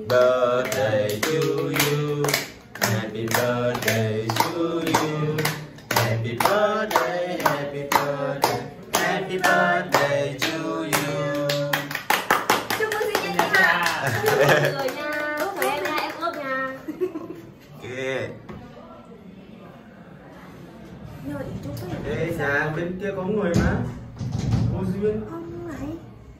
birthday to you. Happy birthday to you. Happy birthday, happy birthday, happy birthday to you. Chúc mừng sinh nhật nha. Chúc mừng mọi người nha. Ước với em nha, em ước nha. Yeah. Nhờ ý chúc cái Ê, nhà bên kia có người mà. Vô duyên. không này.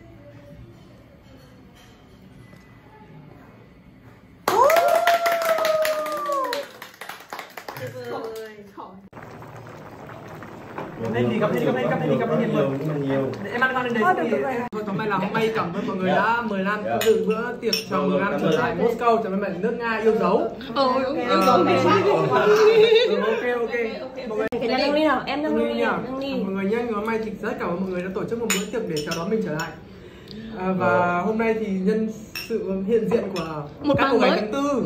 Lên đi, cầm lên nhiều. em ăn con lên đấy thì thôi tóm lại là hôm nay cảm ơn mọi người đã mời Lan tham dự bữa tiệc chào mừng Lan trở lại Moscow, chào mừng nước Nga yêu dấu. Yêu dấu này. Ok. Mọi người Cái này nâng ly nào, em nâng ly nhá. nâng ly. Mọi người nhé, ngày hôm nay thì rất cảm ơn mọi người đã tổ chức một bữa tiệc để chào đón mình trở lại. Và hôm nay thì nhân sự hiện diện của Một các bạn cô gái mới. tháng tư.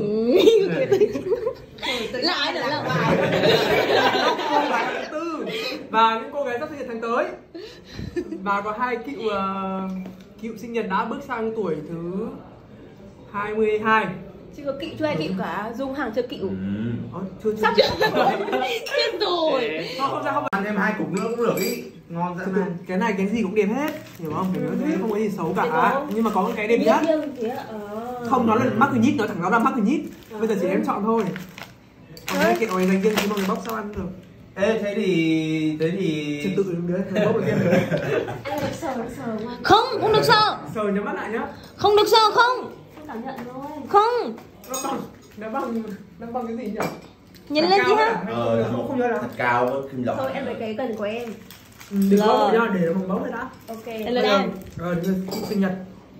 Lại nữa là bài. Cô gái tháng tư và những cô gái sắp sinh nhật tháng tới. Và có hai cựu sinh nhật đã bước sang tuổi thứ 22. Chưa có kỵ chưa ai kỵ cả, Dung Hằng chưa kỵu. Chưa Sắp chết rồi. Không sao. Ăn thêm 2 cục nữa cũng được ý. Ngon dã man. Cái này cái gì cũng đẹp hết, hiểu không? Kiểu như thế không có gì xấu cả. Nhưng mà có cái đẹp nhất. Không, nó là mắc nhít, nó thẳng nó là mắc nhít. Bây giờ chỉ em chọn thôi. Cái kẹo này dành riêng cho mọi người bóc sao ăn được. Ê, thế thì Trật tự đứa bóc được riêng. Anh được sờ mà. Không được sờ. Sờ nhắm mắt lại nhá. Không được sờ không. Không cảm nhận thôi. Không. Nó bằng cái gì nhỉ? Nhìn lên chị ha. Không nhớ đâu. thật cao với kim lọc. Thôi em lấy cái cần của em. Đừng bóc nhá, để nó bằng bóng rồi đã. Ok. Em lên em. Rồi, sinh nhật.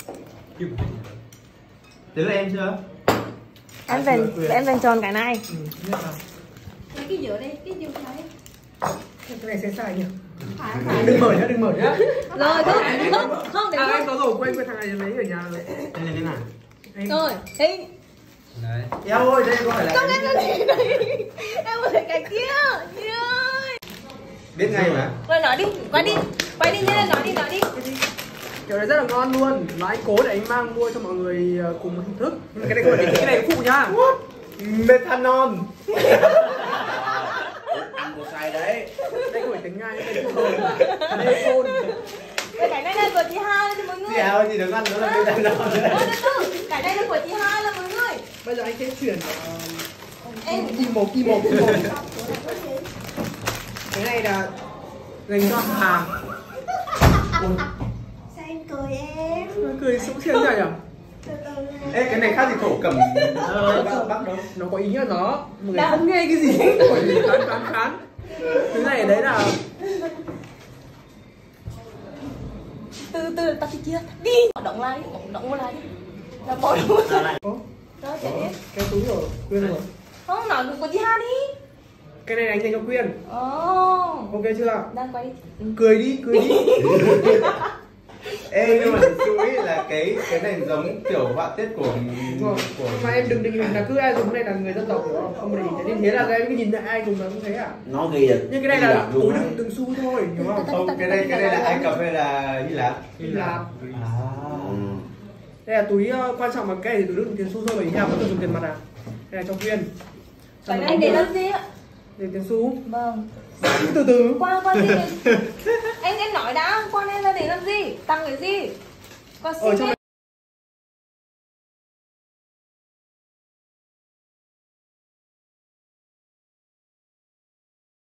Đến là em chưa? Em về tròn cái này. Lấy cái giữa đây, cái giữa đấy. Cái này sẽ sai nhỉ? Phải. Đừng mở nhá. Rồi không để em có rồi, quên thằng này lấy ở nhà rồi. Đây là cái nào? rồi đi. Đấy. Eo ơi, đây có phải là Không em là gì đây? Em muốn thấy cái kia. Ơi. biết ngay mà. Rồi nói đi, quay đi nhá, nói đi. Kiểu này rất là ngon luôn. Là anh cố để anh mang mua cho mọi người cùng một thưởng thức. Nhưng cái này không phải cái này phụ nhá. Methanol. Ăn một sai đấy. Đây không phải tiếng Nga, đây là Methanol. Cái này là của chị Hai cho mọi người. Chị ơi, chị đừng ăn nó là methanol. Cái này là của chị Hai là mọi người. Bây giờ anh sẽ chuyển Em Y1. Cái này là dành cho hàng. Sao em cười em? Nó cười sung sướng vậy à? Từ từ nè. Ê, cái này khác gì thổ cẩm Bắc đâu. Nó có ý nghĩa nó. Mọi người không nghe cái gì. Mọi người khán. Cái này đấy là từ tao đi chia đi. Động lại đi. Là bỏ đúng lại. Đó chạy đi. cái túi của Quyên rồi. Không nói của chị Hai đi. Cái này anh dành cho Quyên. Ok chưa? Đang quay đi. Cười đi. Ê, nhưng mà thực sự ấy là cái này giống kiểu họa tiết của mà em đừng định hình là cứ ai dùng cái này là người dân tộc hiểu không? Không để ý thế là cái nhìn là ai dùng là cũng thế à? nó ghi được. Nhưng cái này là túi đựng từng xu thôi, hiểu không? Không, cái này là Ai Cập hay là Hy Lạp? Đây là túi quan trọng mà cái này thì túi đựng tiền xu thôi, bởi Hy Lạp vẫn dùng tiền mặt à? Đây là cho Quyên. Cái này để làm gì ạ? Để tiền xu. Vâng. Từ Qua đi. Em nói đã, qua đây là để làm gì? Tăng cái gì? Qua xin